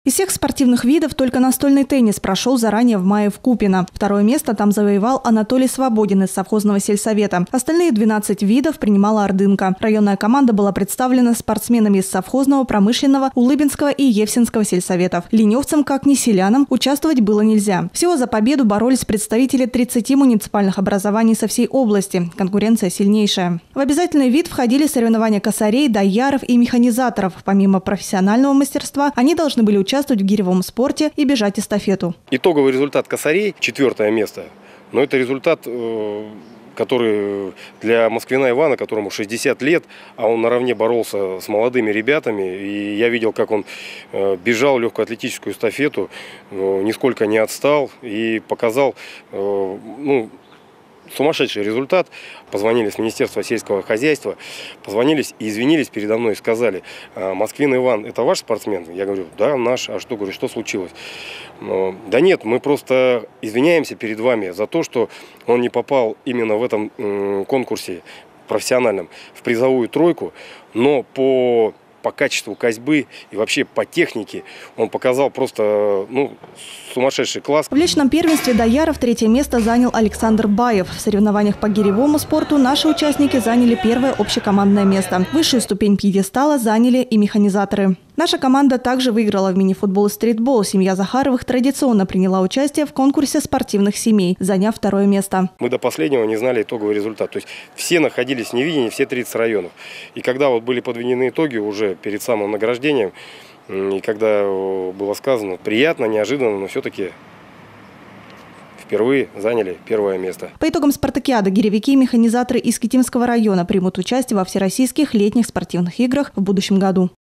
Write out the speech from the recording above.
Из всех спортивных видов только настольный теннис прошел заранее в мае в Купино. Второе место там завоевал Анатолий Свободин из совхозного сельсовета. Остальные 12 видов принимала Ордынка. Районная команда была представлена спортсменами из совхозного, промышленного, Улыбинского и Евсинского сельсоветов. Ленивцам, как ни селянам, участвовать было нельзя. Всего за победу боролись представители 30 муниципальных образований со всей области. Конкуренция сильнейшая. В обязательный вид входили соревнования косарей, дояров и механизаторов. Помимо профессионального мастерства, они должны были участвовать в гиревом спорте и бежать эстафету. Итоговый результат косарей – 4-е место. Но это результат, который для москвина Ивана, которому 60 лет, а он наравне боролся с молодыми ребятами. И я видел, как он бежал легкоатлетическую эстафету, нисколько не отстал и показал сумасшедший результат. Позвонили с Министерства сельского хозяйства, позвонились и извинились передо мной и сказали: «Москвин Иван, это ваш спортсмен?» Я говорю: «Да, наш». А что, говорю, что случилось? Да нет, мы просто извиняемся перед вами за то, что он не попал именно в этом конкурсе профессиональном в призовую тройку, но по качеству косьбы и вообще по технике он показал просто сумасшедший класс. В личном первенстве дояров 3-е место занял Александр Баев. В соревнованиях по гиревому спорту наши участники заняли 1-е общекомандное место. Высшую ступень пьедестала заняли и механизаторы. Наша команда также выиграла в мини-футбол и стритбол. Семья Захаровых традиционно приняла участие в конкурсе спортивных семей, заняв 2-е место. Мы до последнего не знали итоговый результат. То есть все находились в неведении, все 30 районов. И когда были подведены итоги уже перед самым награждением, и когда было сказано приятно, неожиданно, но все-таки впервые заняли 1-е место. По итогам спартакиады гиревики и механизаторы из Китимского района примут участие во всероссийских летних спортивных играх в будущем году.